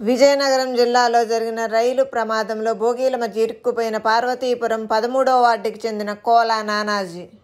విజయనగరం జిల్లాలో జరిగిన రైలు ప్రమాదంలో బోగీల మధ్య ఇరుక్కుపోయిన పార్వతీపురం 13వ వార్డుకి చెందిన కోలా నానాజీ